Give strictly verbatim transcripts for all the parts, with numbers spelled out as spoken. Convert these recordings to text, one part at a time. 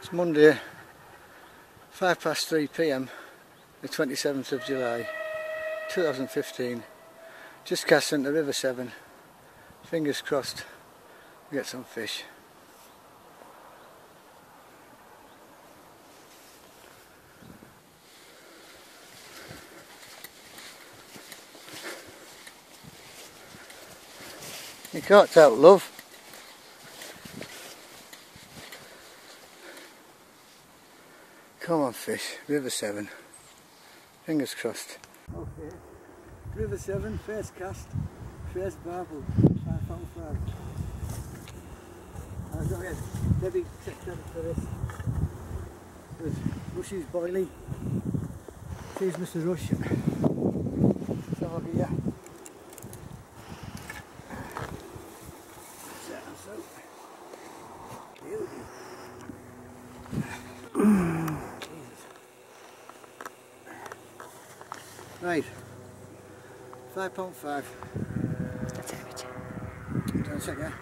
It's Monday, five past three p m, the twenty-seventh of July, two thousand fifteen. Just casting the River Severn. Fingers crossed we get some fish. You caught out, love. Come on, fish. River Severn. Fingers crossed. Okay. River Severn, first cast, first barbel, five pound five. I've got to get Debbie checked out for this. There's Rush's boilie. Cheers, Mister Rush. So I'll be here. Right, five pound five. That's it. Hold on a second.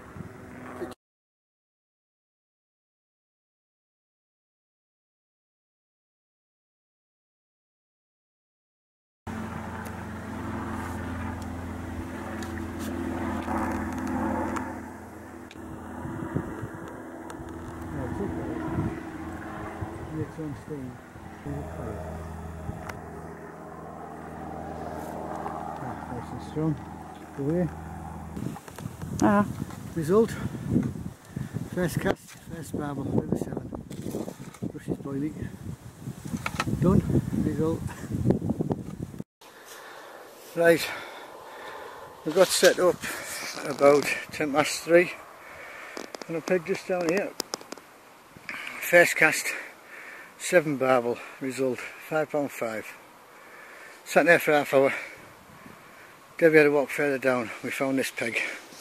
It's on steam. Nice and strong. Away. Ah. Result. First cast, first barbel, River Severn. Rush's boilie. Done. Result. Right. We got set up about ten past three. And I pegged just down here. First cast, seven barbel. Result, five pound five. Sat there for half hour. Debbie had to walk further down. We found this peg,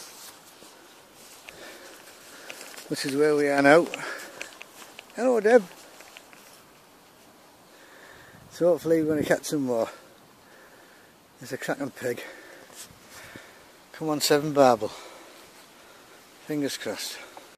which is where we are now. Hello, Deb. So hopefully we're going to catch some more. There's a cracking peg. Come on, seven barbel. Fingers crossed.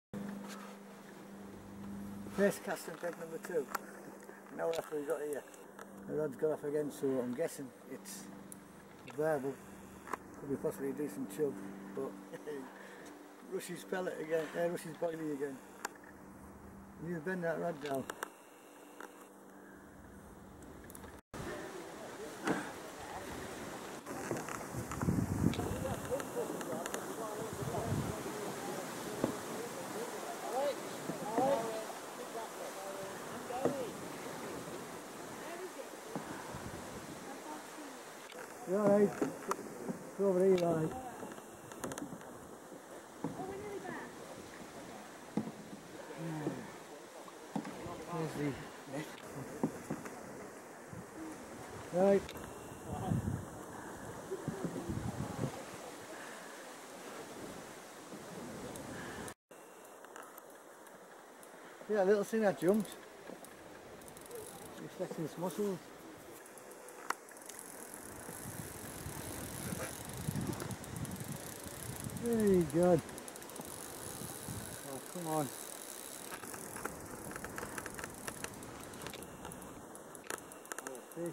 First casting peg number two. Now after we got here, the rod's got off again, so I'm guessing it's barbel. Could be possibly a decent chub, but Rush's pellet again, uh, Rush's boilie again. You need to bend that rod down. You alright? It's over here, alright. There's the net. Right. Yeah, a little thing that jumped. It's flexing its muscles. Very good. Oh, come on. Oh, fish.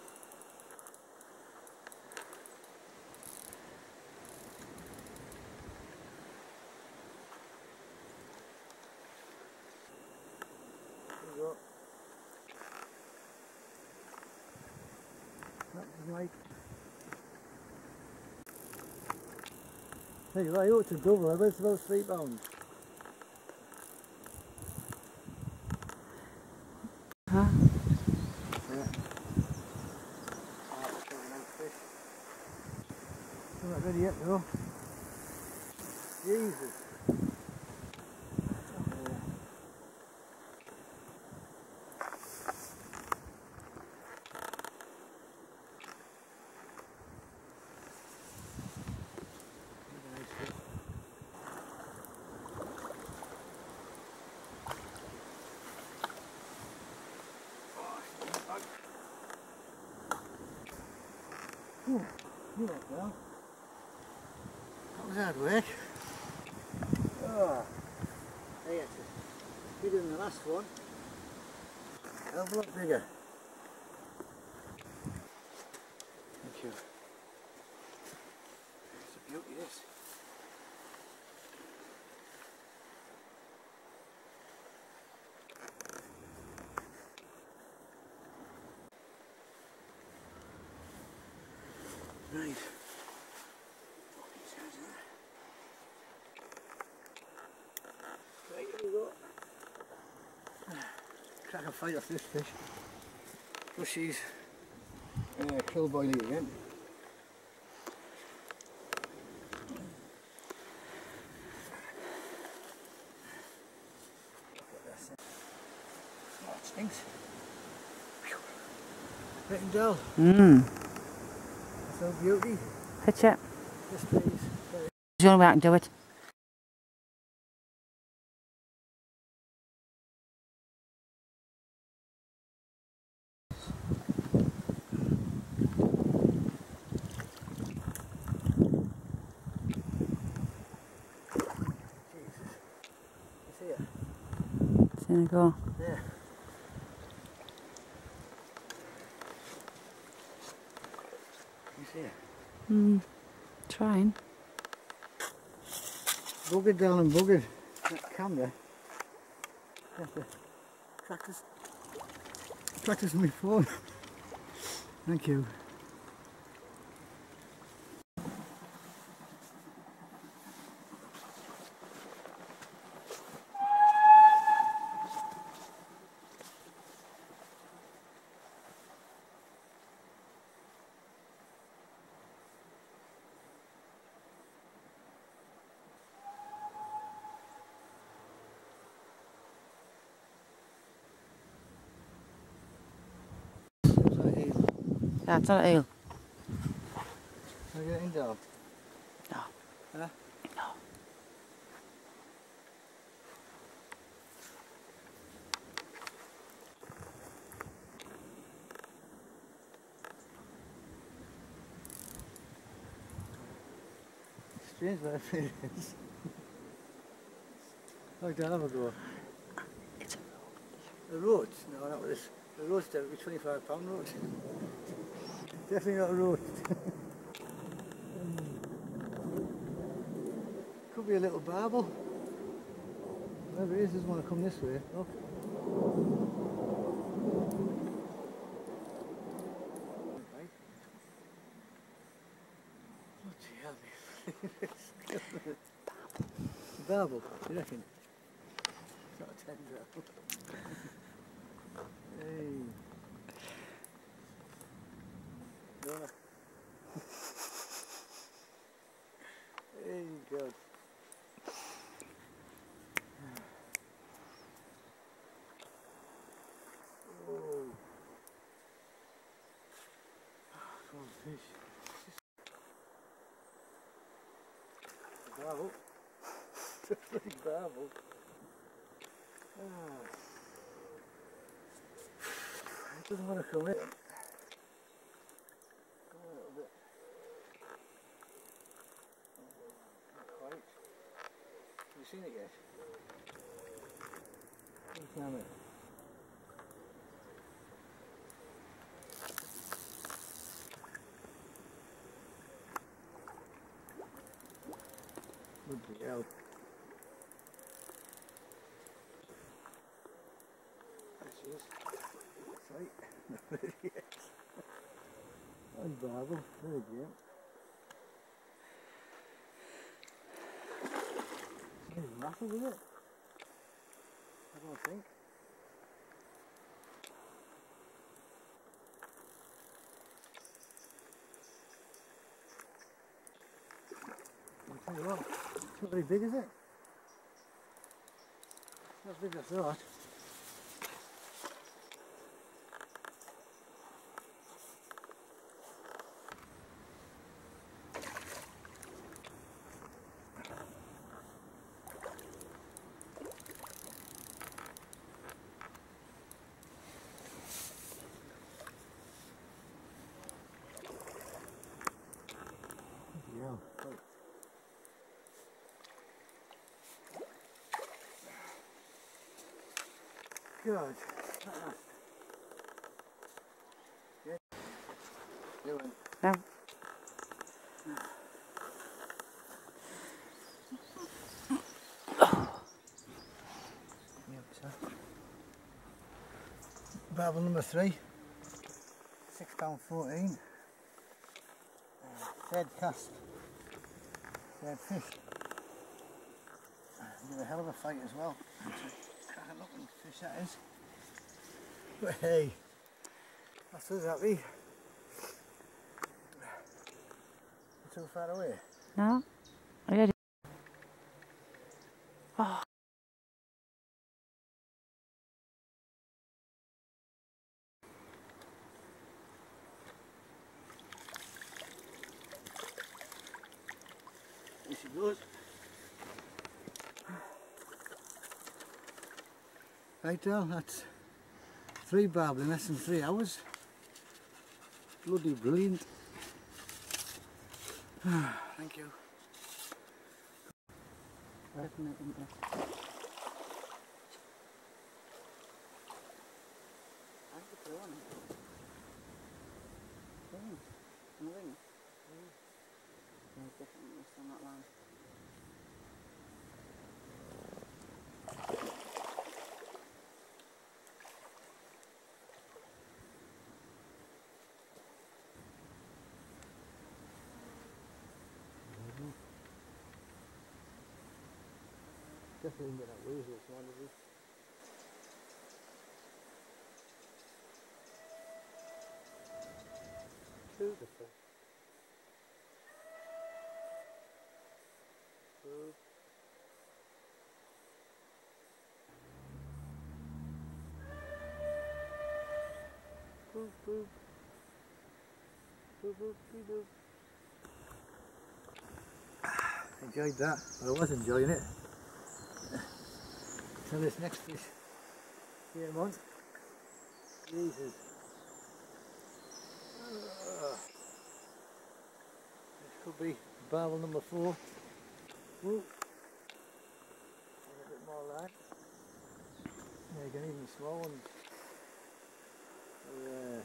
There you go. That's right. Hey, I ought to double. I bet it's about three pounds. Huh? Yeah. Oh, that's a nice fish. Still not ready yet though. Jesus. Ooh, you went well. That was hard work. Oh, I had to be doing the last one. hell of a lot bigger. Thank you. It's a beauty, this. Right. Right, here we go. Crack a fight off this fish. So she's uh, krill boilie again. Oh, it stinks. Right and dull. Mmm. So beauty. Pitch it. Yes, please. The only way I can do it. There you go. Yeah. You see it? Hmm. Trying. Buggered down and buggered. That camera. I have to practice. Practice on my phone. Thank you. Yeah, it's not an eel. Can I get it in down? No. Huh? No. Strange where it is. Like to have a go. It's a A roach? No, not with this. A roach there would be twenty-five pound roach. Definitely not a roach. Could be a little barbel. Whatever it is, doesn't want to come this way. Look. Right. What the hell, man? Barbel, you reckon? It's not a tendril. Hey. Donna. Hey, God. Oh. Come on, fish. Bravo. Bloody bravo. Ah. It doesn't want to come in. Come on a little bit. Not quite. Have you seen it yet? Damn it. Bloody hell. There she is. That's right. No, there she is. That's Barbel. There you go. It's not even rattled, is it? I don't think. I'll tell you what, it's not very big, is it? It's not as big as I thought. Yeah. Right. God. Ah. doing. No. Yep, so. Barbel number three, six pound fourteen. Uh, third cast, third fish. Give a hell of a fight as well. Cracking looking fish that is. But hey, that's us happy. Too far away. No. Are you ready? Oh. There she goes. Right, Del, that's three barbel in less than three hours. Bloody brilliant. Thank you. Definitely. How's the crew on it? Ring. On the ring? Mm. Yeah, definitely still not long. Definitely get that weasel one of these. Beautiful. Good. Boop boop. Boop boop boop boop. Enjoyed that. Well, I was enjoying it. So this next fish here a month. Jesus. Uh, this could be barbel number four. Woo. A bit more line. Yeah, you can even small ones. Yeah.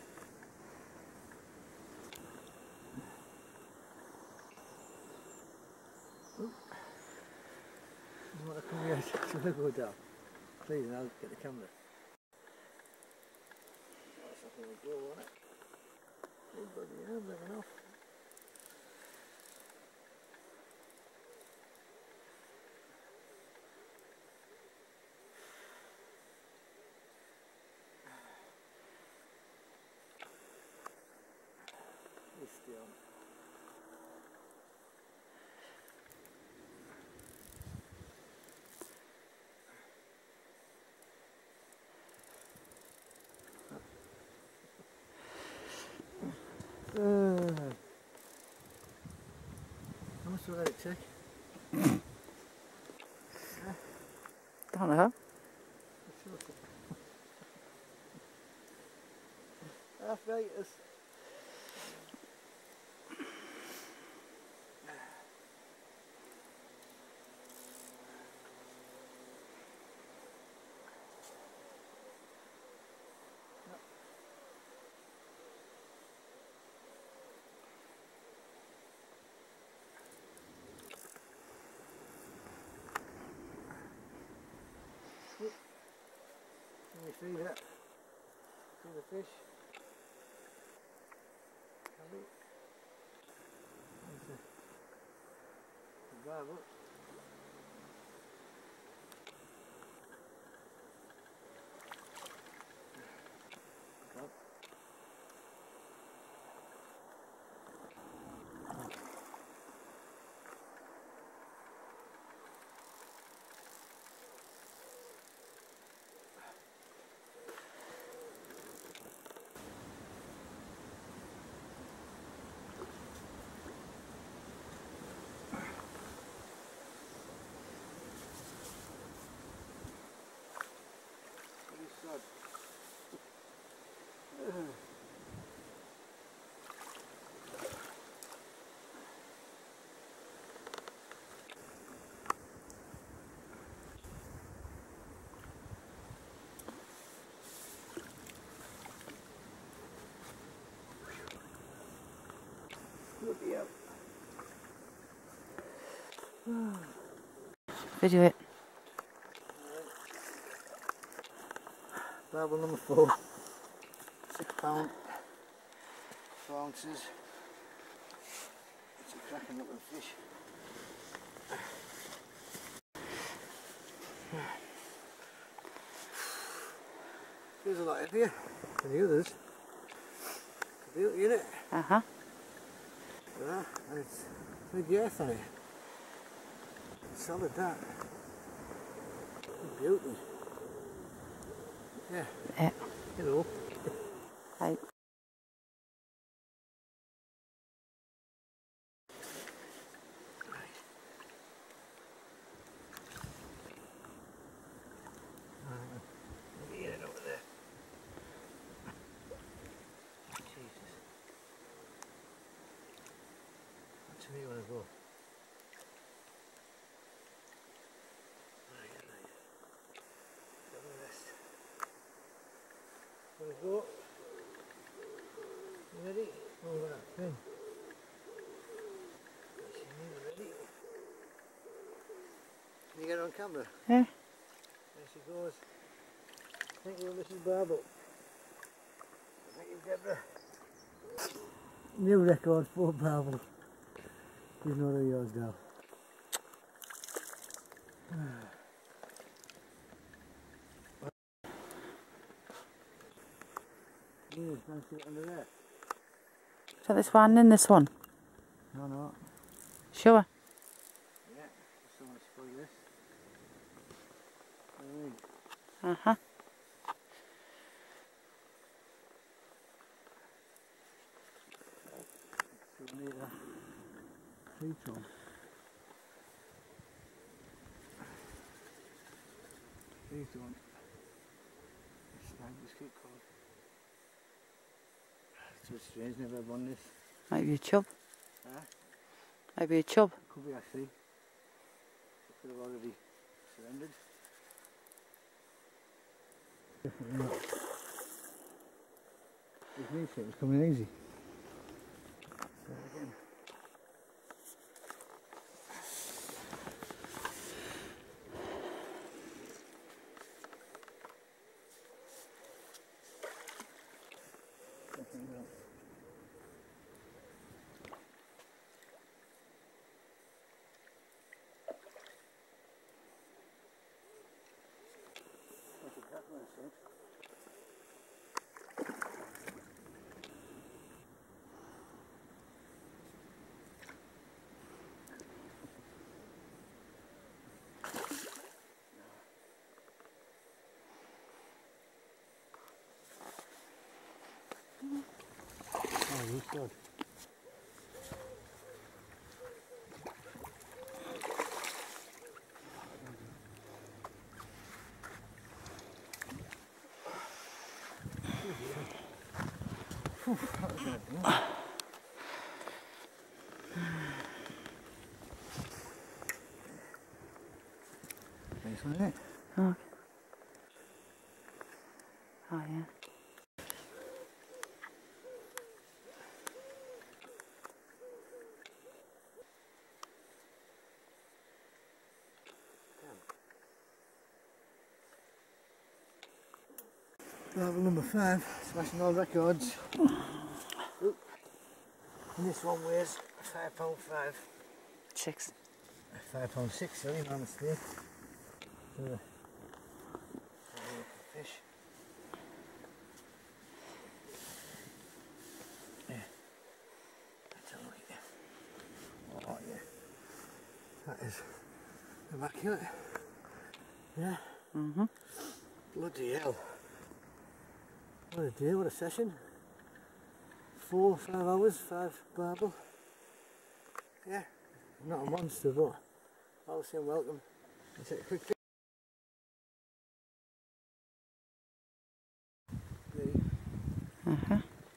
Ooh. You want to come here? So look go down. Please, and I'll get the camera. That's not going to go on it. Oh, bloody hell, big enough. He's still. Uh, how much will let it take? Don't know. Half right is. Can you see that? See the fish? Can we? There's the, the barbel. Come. Good. Video it. Barbel number four. Six pound. Four ounces. It's a cracking looking fish. Feels a lot heavier than the others. It's a beauty, isn't it? Uh huh. Yeah, and it's big girth on it. Solid that. Beauty. Yeah. Yeah. Hello. Hi. Get it over there. Jesus. That's where you want to go. Right, right. Double rest. Want to go? You ready? Oh, we're not fin. She needs ready. Can you get her on camera? Yeah. There she goes. Thank you, Missus Barbel. Thank you, Deborah. New record for Barbel. She's not a yours now. Yeah, can't see it under there. Is that this one and this one? No, no. Sure. Yeah, so much for this. Uh huh. So we need a tree trunk. These don't. This snag just keep cold. It's a bit strange, never done this. Might be a chub. Huh? Might be a chub. Could be actually. It could have already surrendered. Definitely not. This meat shit was coming easy. Try it again. Definitely not. That's a cat one, I think. Oh, he's good. Phew, that was gonna do. Nice one, isn't it? Oh. Oh yeah. Level number five, smashing all records. Oop. And this one weighs five pound five. Six. Five pound six, sorry, my mistake. For the fish. Yeah. That's all right. Oh yeah. That is immaculate. Yeah. Mm-hmm. Bloody hell. What a day, what a session. Four, five hours, five barbel. Yeah, not a monster, but I'll say welcome. Let's take a quick pic. Uh-huh.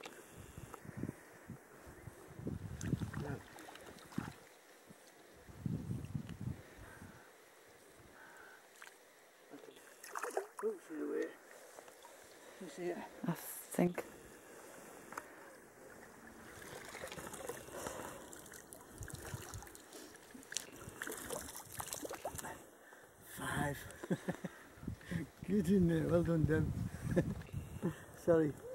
Oh, she's away. You see it? I think. Get in there, well done Deb. Sorry.